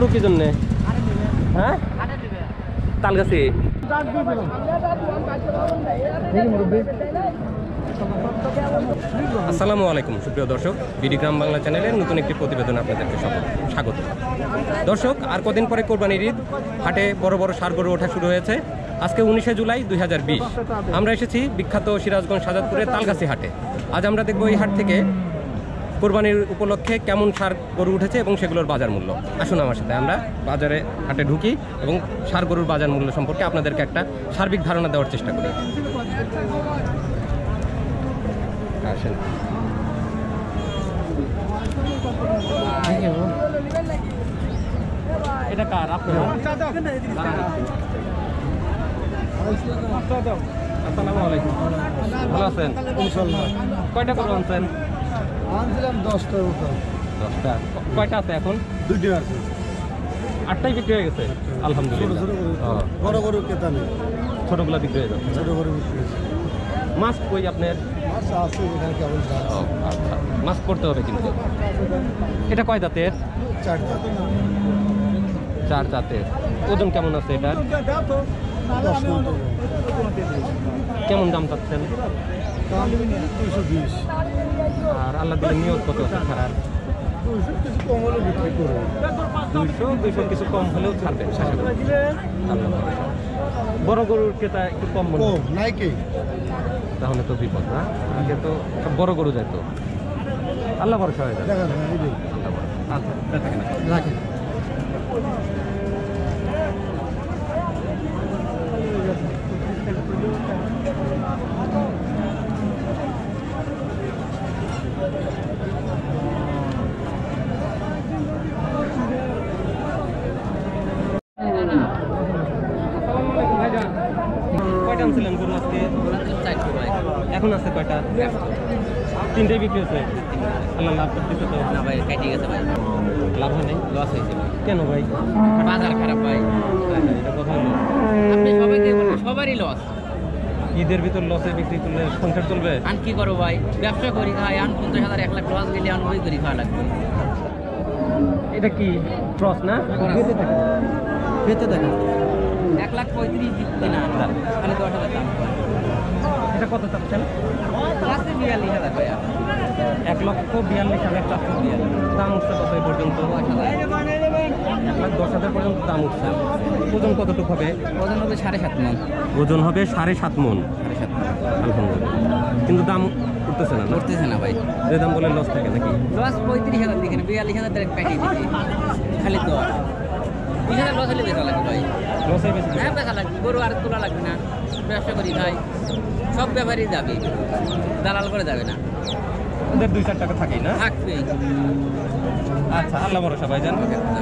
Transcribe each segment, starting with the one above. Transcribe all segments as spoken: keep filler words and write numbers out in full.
কি জন্য? হ্যাঁ তালগাছি। আসসালামু আলাইকুম সুপ্রিয় দর্শক, বিডি গ্রাম বাংলা চ্যানেলের নতুন একটি প্রতিবেদনে আপনাদেরকে স্বাগত। দর্শক, আর কদিন পরে কোরবানির ঈদ, হাটে বড় বড় ষাঁড় গরু ওঠা শুরু হয়েছে। আজকে উনিশে জুলাই দুই হাজার বিশ আমরা এসেছি বিখ্যাত সিরাজগঞ্জ সাজাদপুরের তালগাছি হাটে। আজ আমরা দেখব এই হাট থেকে কোরবানির উপলক্ষে কেমন ষাঁড় গরু উঠেছে এবং সেগুলোর বাজার মূল্য। আসুন আমার সাথে আমরা বাজারে হাটে ঢুকি এবং ষাঁড় গরুর বাজার মূল্য সম্পর্কে আপনাদেরকে একটা সার্বিক ধারণা দেওয়ার চেষ্টা করি। আসেন। এটা কার? আপনার? আসসালামু আলাইকুম, ভালো আছেন? কয়টা গরু আনছেন? আনছিলাম দশটা। দশটা। কয়টা আছে এখন? দুইটা আছে। আটটাই বিক্রি হয়ে গেছে আলহামদুলিল্লাহ। বড় গরু ক্রেতা নেই, ছোটগুলো বিক্রি হয়ে যাচ্ছে। ছোট গরু বিক্রি হয়েছে। মাছ কই আপনার? মাছ আছে এখানে কেমন? আচ্ছা, মাছ করতে হবে কিন্তু। এটা কয় জাতের? চারটা। চার জাতের। ওজন কেমন আছে এটা? দশ কুইন্টাল। কেমন দাম পাচ্ছেন? দুইশো বিশ। আর আল্লাহ দিলে নিয়োগ কত আছে ছাড়ার? দুইশো কিছু কম হলে বিক্রি করবো। দুইশো দুইশো কিছু কম হলেও ছাড়বেন। বড় গরুর ক্রেতা একটু কম মনে হয়। নাই কে? তাহলে তো বিপদ না, আগে তো সব বড় গরু যায় তো। আল্লাহ ভরসা হয়ে যায়। আচ্ছা, রাখেন। কয়টা আনছিলেন গরু আজকে? এখন আছে কয়টা? তিনটাই বিক্রি হয়েছে। আল্লাহ লাভ করতেছে তো? না ভাই, কেটে গেছে ভাই। লাভ হয় নাই? লস হয়েছে ভাই। কেন ভাই? বাজার খারাপ ভাই। এটা কথা হলো, আপনি সবাইকে বলবেন, সবারই লস। ঈদের ভিতর লসে বিক্রি করলে সংসার চলবে? আন কি করবো ভাই, ব্যবসা করি খাই, আন পঞ্চাশ হাজার এক লাখ লস দিলে আন ওই করি খাওয়া লাগবে। এটা কি ক্রস না? পেতে দেখেন। এক লাখ পঁয়ত্রিশ দিচ্ছি না, খালি দশ হাজার দাম। এটা কত চাচ্ছেন? লাস্টে বিয়াল্লিশ হাজার ভাইয়া। এক লক্ষ বিয়াল্লিশ হাজার চারশো বিয়াল্লিশ। দাম উঠছে কত এই পর্যন্ত? এক লাখ দশ হাজার পর্যন্ত দাম উঠছে। ওজন কতটুকু হবে? ওজন হবে সাড়ে সাত মন। ওজন হবে সাড়ে সাত মন। সাড়ে সাত মন আলহামদুলিল্লাহ। কিন্তু দাম উঠতেছে না? করতেছে না ভাই। যে দাম বলে লস থাকে নাকি? লস পঁয়ত্রিশ হাজার দিকে বিয়াল্লিশ হাজার ডাইরেক্ট প্যাকেজ দিচ্ছি, খালি দশ বিশ হাজার লস হলে বেচা লাগবে ভাই। লসে বেশি? হ্যাঁ বেচা লাগবে, গরু আর তোলা লাগবে না, ব্যবসা করি খাই, সব ব্যাপারই যাবে, দালাল করে যাবে না, ওদের দুই চার টাকা থাকেই না? থাকবে। আচ্ছা, আল্লাহ ভরসা ভাই, জান।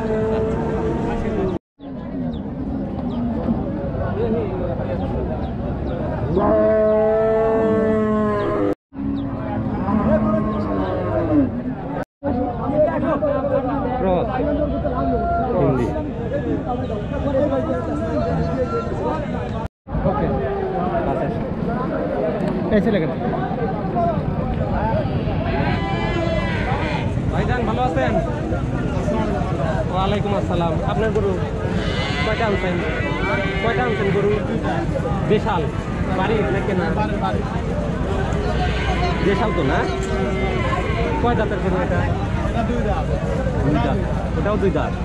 হিন্দি। ওকে, আচ্ছা, এসে লেগে ভাইজান, ভালো আছেন? ওয়ালাইকুম আসসালাম। আপনার গরু কয়টা আনছেন? কয়টা আনছেন গরু? দেশাল বাড়ি না কেনা? দেশাল তো না? কয় দাঁতের গরু এটা? দুই দাঁত। ওটাও দুই দাঁত।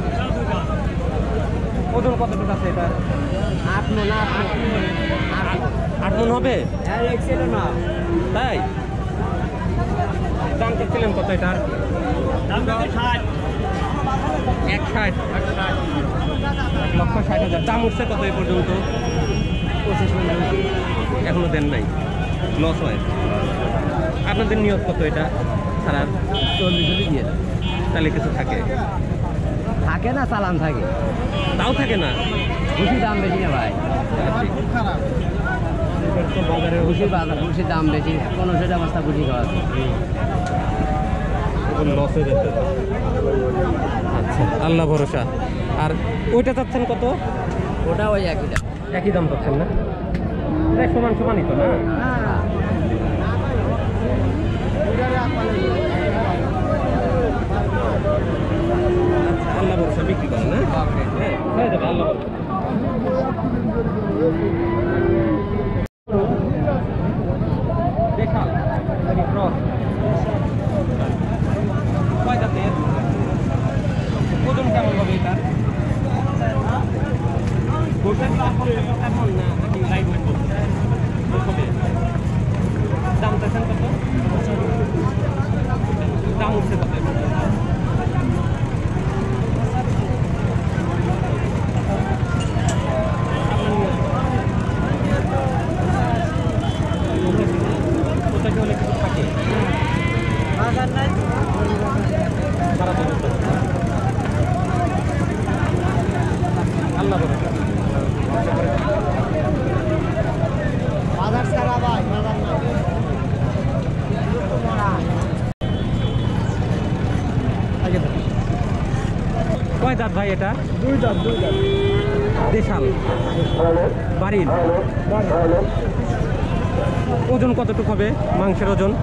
ওজন কতটুকু আছে এটা? আট মন। আট মন হবে? না তাই? দাম করছিলেন কত এটার? এক ষাট। এক লক্ষ ষাট হাজার। দাম উঠছে কত এই পর্যন্ত? পঁচিশ মন। এখনো দেন নাই? লস হয়? আপনাদের নিয়ত কত এটা ছাড়ার? চল্লিশ হলে দিয়ে তাহলে কিছু থাকে? থাকে না, চালান থাকে। তাও থাকে না? ভুসি দাম বেশি না ভাই, বাজারে ভুসি বাজার ভুসির দাম বেশি, পনেরোশো টাকা বস্তা ভুসি খাওয়া। লসে যেতে। আচ্ছা, আল্লাহ ভরসা। আর ওইটা চাচ্ছেন কত? ওটা ওই একই দাম। একই দাম পাচ্ছেন না? প্রায় সমান সমানই তো না? আল্লাহ ভরসা বিক্রি করেন না? কয় জাতের? ওজন কেমন হবে এটা? কেমন না নাকি লাইট ওয়েট বলছে? হবে। দাম চাচ্ছেন কত? দাম উঠছে কত? আল্লাহ বাজার ছাড়া ভাই বাজার না আগে কয় দাঁত ভাই এটা? দুই দাঁত দুই দাঁত দেশাল বাড়ির ওজন কতটুকু হবে? মাংসের ওজন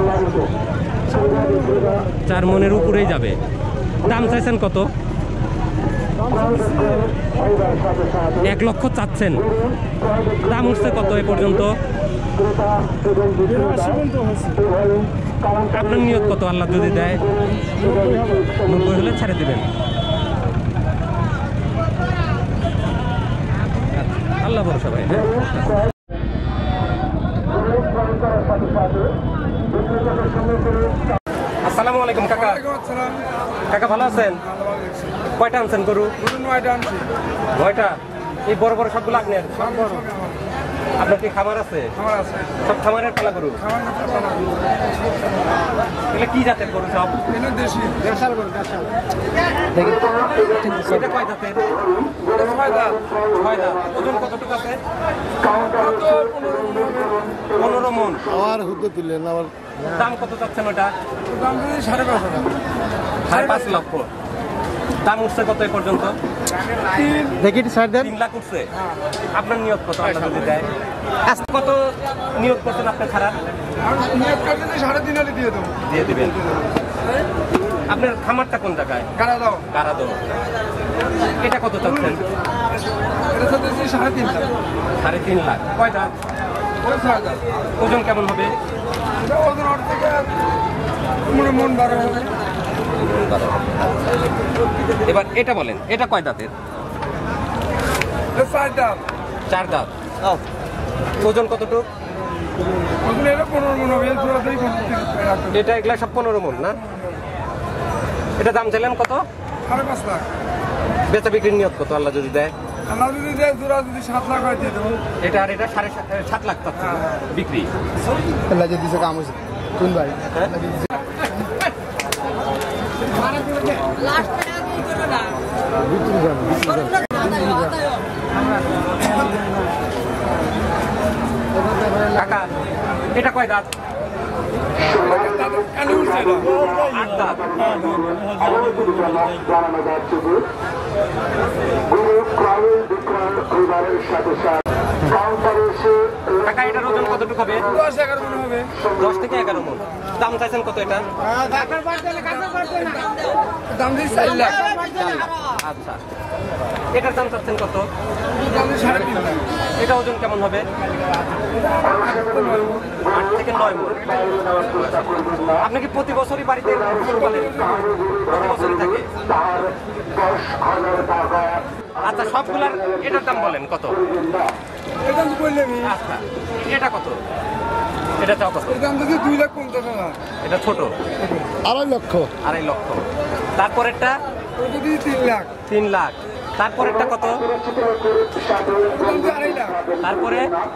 চার মনের উপরেই যাবে। দাম চাইছেন কত? এক লক্ষ চাচ্ছেন। দাম উঠছে কত এ পর্যন্ত? আপনার নিয়ত কত আল্লাহ যদি দেয়? নব্বই হলে ছেড়ে দিবেন। আল্লাহ ভরসা ভাই। আসসালামু আলাইকুম কাকা। কাকা ভালো আছেন? কয়টা আনছেন গরু? নয়টা। এই বড় বড় সবগুলো আপনার? আপনার কি খামার আছে? সব খামারের পালা গরু? এগুলো কি জাতের গরু সব? এটা কয় জাতের? ছয় দাঁত। ওজন কতটুকু আছে? পনেরো মন। আবার হুদ্দে তুললেন আবার দাম কত চাচ্ছেন ওটা? সাড়ে পাঁচ হাজার সাড়ে পাঁচ লক্ষ। দাম উঠছে কত এ পর্যন্ত? দেখি সাইড দেন তিন লাখ উঠছে। আপনার নিয়োগ কত আল্লাহ যদি দেয়? কত নিয়োগ করছেন আপনার খারাপ? সাড়ে তিন হাজার দিয়ে দেবো দিয়ে দিবেন। আপনার খামারটা কোন জায়গায়? কারা দাও কারা দাও। এটা কত চাচ্ছেন? সাড়ে তিন লাখ সাড়ে তিন লাখ। কয় দাঁত? ওজন কেমন হবে? ওদের ওর থেকে মনে মন বারো হবে। এবার এটা বলেন, এটা কয় দাঁতের? চার দাম চার দাঁত। ওজন কতটুক? ওগুলো এটা পনেরো মন হবে এটা এগুলা সব পনেরো মন না? এটা দাম চাইলেন কত? সাড়ে পাঁচ লাখ। বেচা বিক্রির নিয়ত কত আল্লাহ যদি দেয়? আল্লাহ যদি দেয় জোড়া যদি সাত লাখ হয় দিয়ে দেবো। এটা আর এটা সাড়ে সাত সাত লাখ চাচ্ছে বিক্রি। আল্লাহ যদি দিছে কাম হয়েছে কোন ভাই হ্যাঁ? কাকা এটা কয় দাঁত? আট দাঁত। কাকা এটার ওজন কতটুকু হবে? দশ এগারো মন হবে। দশ থেকে এগারো মন। দাম চাইছেন কত এটা? দাম দিয়েছি চার লাখ। আচ্ছা, এটার দাম চাচ্ছেন কত? দাম দিয়েছি সাড়ে তিন লাখ। এটা ওজন কেমন হবে? আট থেকে নয় মন। আপনি কি প্রতি বছরই বাড়িতে গরু পালেন? প্রতি বছরই থাকে? আচ্ছা, সবগুলার এটার দাম বলেন কত? এর দাম তো বললাম আচ্ছা, এটা কত? এটা চাও কত? এর দাম দিয়েছি দুই লাখ পঞ্চাশ হাজার। এটা ছোট আড়াই লক্ষ। আড়াই লক্ষ। তারপরেরটা ওটা দিয়ে তিন লাখ। তিন লাখ। তারপরেরটা কত? দাম দিয়ে আড়াই লাখ। তারপরে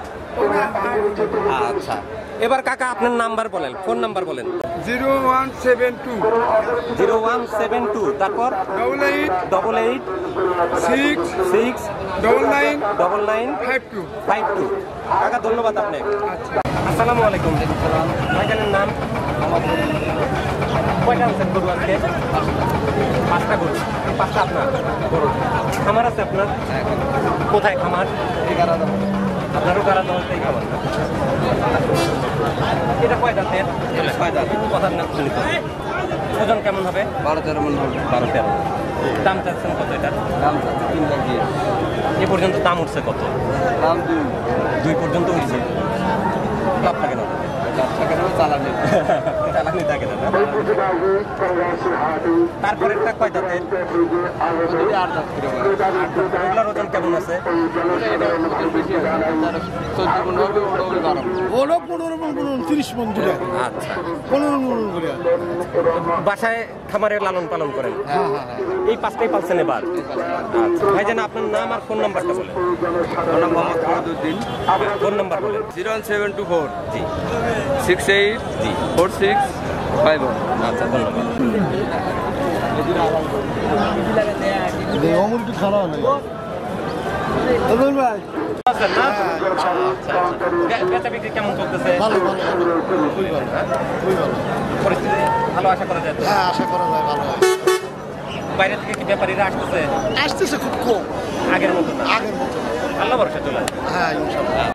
আচ্ছা, এবার কাকা আপনার নাম্বার বলেন, ফোন নাম্বার বলেন। Zero one seven two zero one seven two তারপর double eight double eight six six double nine double nine five two. Five two. কাকা ধন্যবাদ আপনাকে। আসসালামু আলাইকুম। ভাইজানের নাম? কয়টা আনছেন গরু আজকে? পাঁচটা গরু। পাঁচটা আপনার গরু খামার আছে আপনার? কোথায় খামার? আপনারও কারা দশটাই খামার না? এটা কয় দাঁতের? ছয় দাঁত। কথার নাম শুনি তো। ওজন কেমন হবে? বারো তেরো মন হবে। বারো তেরো। দাম চাচ্ছেন কত এটা? দাম তিন লাখ দিয়ে। এ পর্যন্ত দাম উঠছে কত? দাম দুই দুই পর্যন্ত উঠছে। লাভ থাকে না? লাখ টাকা না চালানি চালানি থাকে না? তারপরেরটা কয় দাঁতের? আট দাঁত করে ওগুলোর ওজন কেমন আছে? চোদ্দ পনেরো হবে বারো হলো পনেরো মন পনেরো তিরিশ মন দূরে আচ্ছা, পনেরো মন করে বাসায় খামারে লালন পালন করেন? হ্যাঁ হ্যাঁ হ্যাঁ এই পাঁচটাই পালছেন এবার? আচ্ছা, ভাইজান আপনার নাম আর ফোন নাম্বারটা বলেন। আমার নাম মোহাম্মদ ফরিদউদ্দিন ফোন নাম্বার বলেন। Zero one seven two four G six eight G four six five one আচ্ছা, ধন্যবাদ। অমর একটু খারাপ নেই ভাই আচ্ছা, না? আচ্ছা, আচ্ছা। বে- বেচা বিক্রি কেমন চলতেছে? ভালো ভালো ভালো খুবই ভালো খুবই ভালো পরিস্থিতি ভালো আশা করা যায় তো? হ্যাঁ আশা করা যায় ভালো হয় বাইরে থেকে কি ব্যাপারীরা আসতেছে আসতেছে খুব কম আগের মতো না? আগের মতো আল্লাহ ভরসা চলে আসবে। হ্যাঁ ইনশাল্লাহ